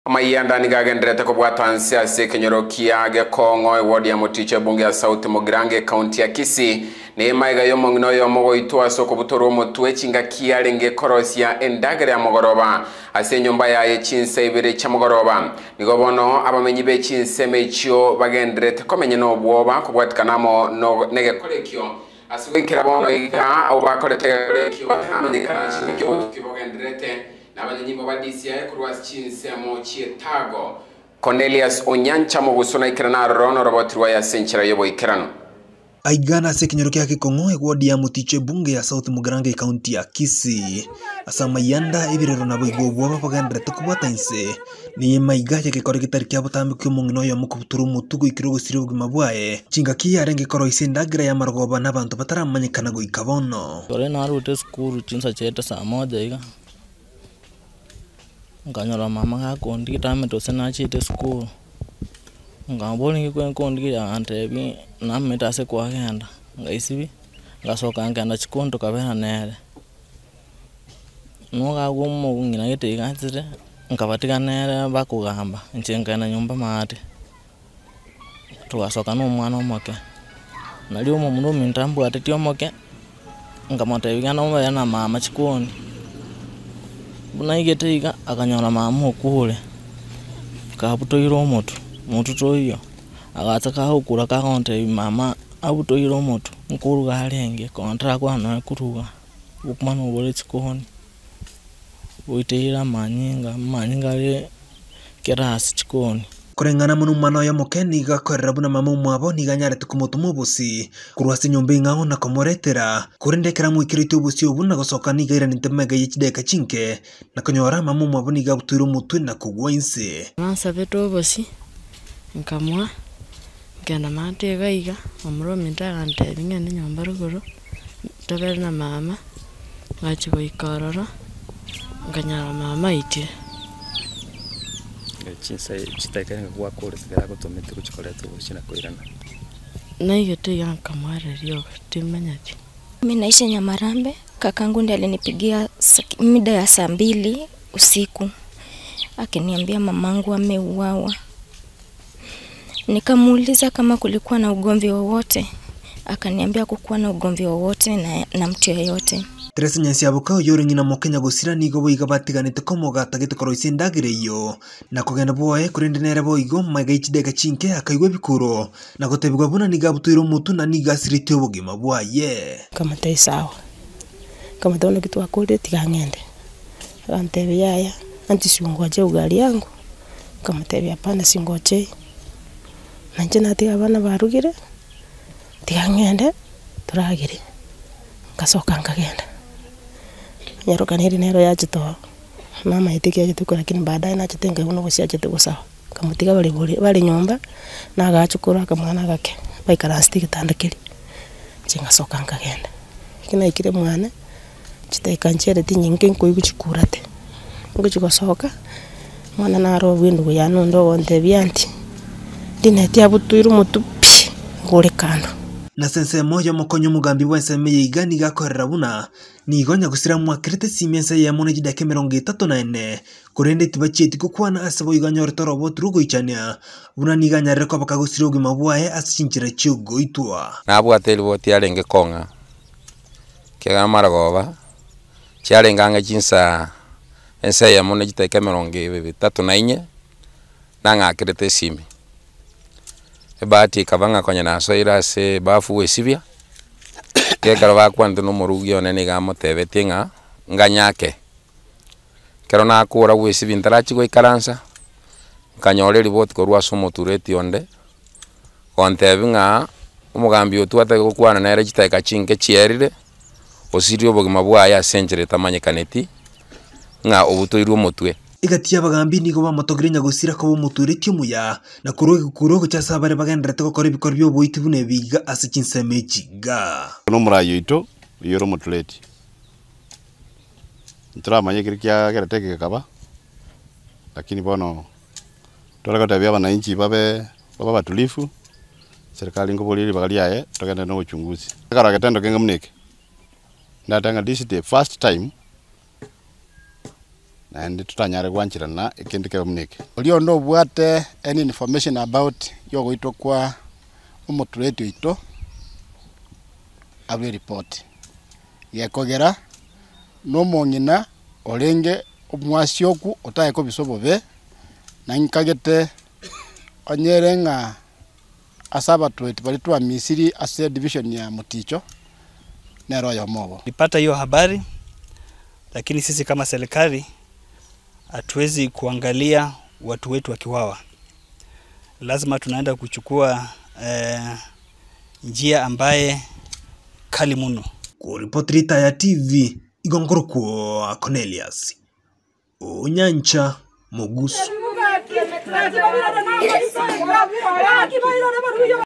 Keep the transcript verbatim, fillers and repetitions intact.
Mayanda ni gagendrete ko bwatansi ase kenyorokia ge kongo ward ya Motiche bunge ya South Mugrange county ya Kisii ne maiga yo mongno yo mogo itwa soko butoro mutwe chinga kiarenge korosia endagere ya mogoroba ase nyumba ya yechinse ibere cha mogoroba nigobono abamenyi be chinse mechio bagendrete komenye no bwoba kubwatikanamo no nege kolekyo asubikira bono iga au bakolete kolekyo amanyika chikyo kibogendrete Abanyanyimbo badisia kurwas chinse mo chietago Cornelius Onyancha mo gusona ikirana rono robot rwaya senchira yobo ikirano Aigana sekinyorukia kikongo ward ya Motiche bunge ya South Mugrange county ya Kisii asama yanda ibirero nabo igobwa bapagandrete kubwatanse ni maiga yake kore gitariki butambi kw'umungino ya mukubuturu mutugu ikirogo siri bugima bwaye chinga kiyarenge koro isendagira ya margoba n'abantu bataramanyikana go ikabono Tore narute skuru chinsa cheta saa moja iga Nganyora mama gakondi tame tose na chite school ngamboni ngikwe kondi ya antebi na metase kwa genda ngaisibi ngasoka ngenda chikondo kabena nere Nuga gumo ngina gete igatsire ngabatika nere bakugamba nchenga na nyumba mate Tugasoka no mwana omoke nali umo muno mintambu ateti omoke ngamotebi gana umwe na mama chikondi Buna igete iga akanyora mama okule kabutoiro moto moto toyo agataka hukura ka konte mama abutoiro moto nkuru galenge kontra kwa na kuruga ukumana ubole chikoni uiteira manyinga manyinga le kerasi chikoni Kurengana munu mano ya mokeni gakorera buna mama mwabo niganyarete kumutumu busi kurwasi nyombe ngao na komoretera kurendekera mwikirite ubusi obuna gosoka nigaira nintemega yechideka chinke na konyora mama mwabo nigabutiro mutwe na kugwa inse Mansa beto busi nkamwa ngana mate gaiga omuro minta gante binga ni nyomba ruguru tabera na mama ngachibo ikarara nganyara mama ite Chinsa chitaikanga kwa kore sigara gotomete kuchikoreta ubushina koirana Na yote yanka mware rio timanyati Mimi naishi Nyamarambe kakangu ndiye alinipigia mida ya saa mbili usiku akiniambia mamangu ameuawa Nikamuuliza kama kulikuwa na ugomvi wowote akaniambia kukuwa na ugomvi wowote na, na mtu yeyote Teresa Nyansi abuka yori ngina mokenya gusira nigo boiga batiganite komo gatagite koro isendagire iyo na kugenda boye kurinde nere boigo maiga ichideka chinke akaigwe bikuro na gotebigwa buna niga butuiro mutu na niga sirite obugima bwaye kama tai sawa kama taona kitu akode tigangende antebe yaya anti siungoje ugali yangu kama tebi hapana singoje nanje nati abana barugire tigangende turagire ngasoka ngagenda Nyaroka niri nero ya chito mama yetikia chituko lakini baadaye na chitenga uno gosia chituko sawa kamutiga bali bali nyomba na agachukura kamwana gake baikara stiki tandakiri chinga soka ngagenda kina ikire mwana chitaika nchere tinyinge nkoiguchikurate ngochikosoka mwana naro windu ya nondo onde byanti dineti abutuiru mutupi ngore kando Na sense moja mokonyo mugambi wense meye igani gakorera buna nigonya gusira mwakirite simense ya mone jidake mirongo itatu na ine kurende tibacheti kukwana asabo iganyor torobo trugo ichania buna niganya reko bakagusira ugima bwaye asichinchira chugo itwa Nabwateli boti arenge konga kega maragoba chiarenga nga chinsa ense ya mone jidake mirongo itatu na ine na ngakirite simi Ebati kabanga konya na soira se bafu wesibia kegara bakwandu no murugi onene ga motebete nga nganyake kero na akura wesibi ntarachi go ikaransa kanyore ribot ko rwaso motureti onde ontebe nga umugambi otwata go kwana na ere chitaika chinke chierire osirio bogima bwaya century tamanyekaneti nga obutoirwo motwe Igatia bagambi nigo bamotogirenya gusira ko mutureti muya na kuroge kurogo cyasa bare bagendrete ko kore bikor byo boiti bune biga asichinse mechiga no murayo ito yoro mutuleti Nturamanye kirikya kereteke kaba lakini bono toraga tabia wananchi babe baba batulifu serikali ngobolili bagaliaye tokenda no uchunguzi kara ketendo kenga mneke ndatanga this is the first time na ndi tutanyare gwanchirana ikindi keomnike ulio no bwate any information about yo goitwa kwa umuturetu ito abwe report yekogera no mongina olenge omwasioku otaye ko bisobobe na nkagete onyerenga asaba tueti bali twa Misiri ase division ya Muticho na Royo Mobo. Nipata hiyo habari, lakini sisi kama serikali hatuwezi kuangalia watu wetu wakiwawa. Lazima tunaenda kuchukua eh, njia ambaye kali mno. Kuripoti ya T V igongoro kwa Cornelius Onyancha Mugusu.